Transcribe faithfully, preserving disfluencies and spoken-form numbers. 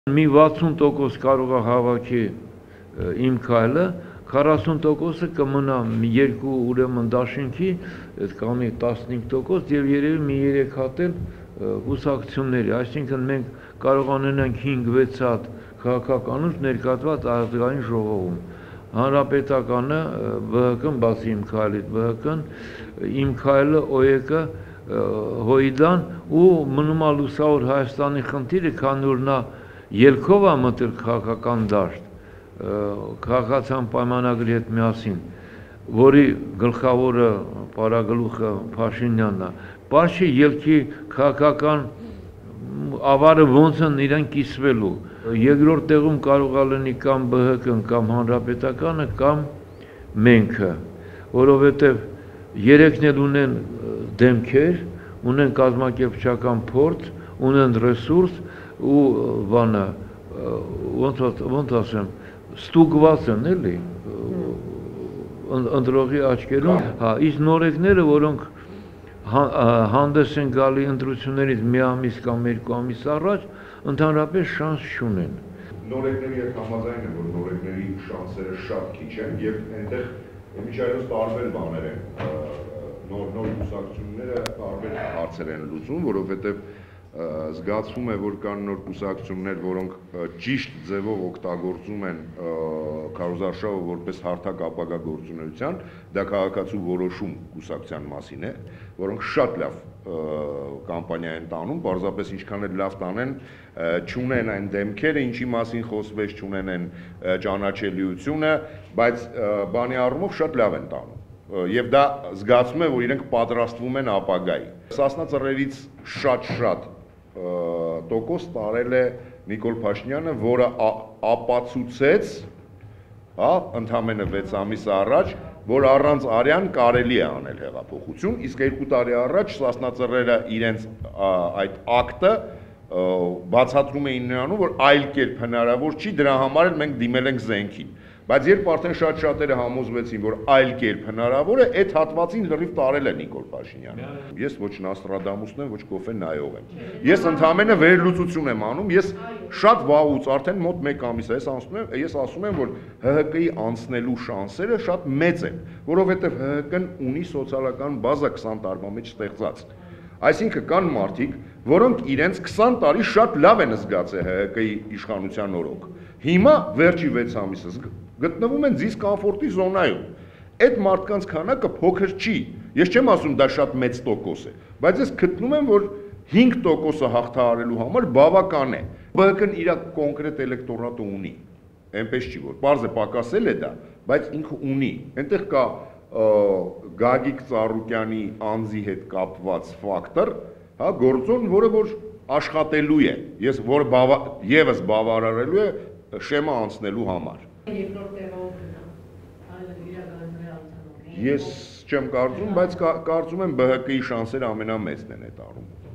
Մի վաթսուն տոկոս կարող է հավաքի իմ քայլը, քառասուն տոկոսը կմնա երկու ուրեմն դաշինքի, կամ տասնհինգ տոկոս եւ երևի մի երեք հատ էլ կուսակցությունների, այսինքն մենք կարող անենք հինգ-վեց հատ քաղաքականուց ներկայացված ազգային ժողովում։ Հանրապետականը ԲՀԿ-ն, բացի իմ քայլից ԲՀԿ-ն, իմ քայլը ՕԵԿ-ը, ՀՅԴ-ն ու մնում է լուսավոր Հայաստանի խնդիրը, քանի որ նա ելքով է մտել քաղաքական դաշտ, քաղաքացիական պայմանագրի հետ միասին, որի գլխավորը պարագլուխը Փաշինյանն է, պարզ չի ելքի քաղաքական ավարը ոնց են իրեն կիսվելու։ Երկրորդ տեղում կարող է լինի կամ ԲՀԿ-ն, կամ Հանրապետականը, կամ մենքը, որովհետև երեքն էլ ունեն դեմքեր, ունեն կազմակերպչական փորձ, ունեն ռեսուրս ու բանը, ոնց ասեմ, ստուգված են էլի ընտրողի աչքերում, հա, իսկ նորեկները, որոնք հանդես են գալի ընտրություններից մի ամիս կամ երկու ամիս առաջ, ընդհանրապես շանս չունեն։ Նորեկների հետ համաձայն եմ, որ նորեկների շանսերը շատ քիչ են եւ այնտեղ միջայլոց տարբեր բաներ են, նոր կուսակցությունները տարբեր հարցեր են լուծում, որովհետեւ զգացվում է, որ կան նոր կուսակցություններ, որոնք ճիշտ ձևով օգտագործում են քարոզարշավը որպես հարթակ ապագա գործունեության, դա քաղաքացու որոշում կուսակցության մասին է, որոնք շատ լավ կամպանիա են տանում, պարզապես ինչքան էլ լավ տանեն, չունեն այն դեմքերը, ինչի մասին խոսվեց, չունեն այն ճանաչելիությունը, բայց բանի առումով շատ լավ են տանում։ Եվ դա զգացում է, որ իրենք պատրաստվում են ապագայի։ Սասնա Ծռերից շատ-շատ տոկոս տարել է Նիկոլ Փաշինյանը, որը ապացուցեց, հա, ընդամենը վեց ամիս առաջ, որ առանց արյան կարելի է անել հեղափոխություն, իսկ երկու տարի առաջ Սասնա Ծռերը իրենց այդ ակտը բացատրում էին նրանում, որ այլ կերպ հնարավոր չի, դրա համար էլ մենք դիմել ենք զենքին։ Բայց երբ արդեն շատ շատերը համոզվեցին, որ այլ կերպ հնարավոր է, այդ հատվածին լրիվ տարել է Նիկոլ Փաշինյանը։ Ես ոչ Նոստրադամուսն եմ, ոչ կոֆե նայող եմ։ Ես ընդհանրապես վերլուծություն եմ անում, ես շատ վաղուց, արդեն մոտ մեկ ամիս է, ես ասում եմ, ես ասում եմ, որ ՀՀԿ-ի անցնելու շանսերը շատ մեծ են, որովհետև ՀՀԿ-ն ունի սոցիալական բազա քսան տարվա մեջ ստեղծած։ Այսինքն կան մարդիկ, որոնք իրենց քսան տարի շատ լավ են զգացել ՀՀԿ-ի իշխանության օրոք։ Հիմա վերջի վեց ամիսը գտնվում են դիսկոմֆորտի զոնայում։ Այդ մարդկանց քանակը փոքր չի։ Ես չեմ ասում դա շատ մեծ տոկոս է, բայց ես գտնում եմ, որ հինգ տոկոսը հաղթահարելու համար բավական է։ ԲՀԿ-ն իր կոնկրետ էլեկտորատը ունի։ Այնպես չի, որ պարզ է պակասել է դա, բայց ինքը ունի։ Այնտեղ կա Գագիկ Ծառուկյանի անձի հետ կապված ֆակտոր, հա, գործոն, որը որ աշխատելու է, ես որ եւս բավարարելու է շեմա անցնելու համար։ Ես չեմ կարծում, բայց կարծում եմ ԲՀԿ-ի շանսերը ամենամեծն են այդ առումով։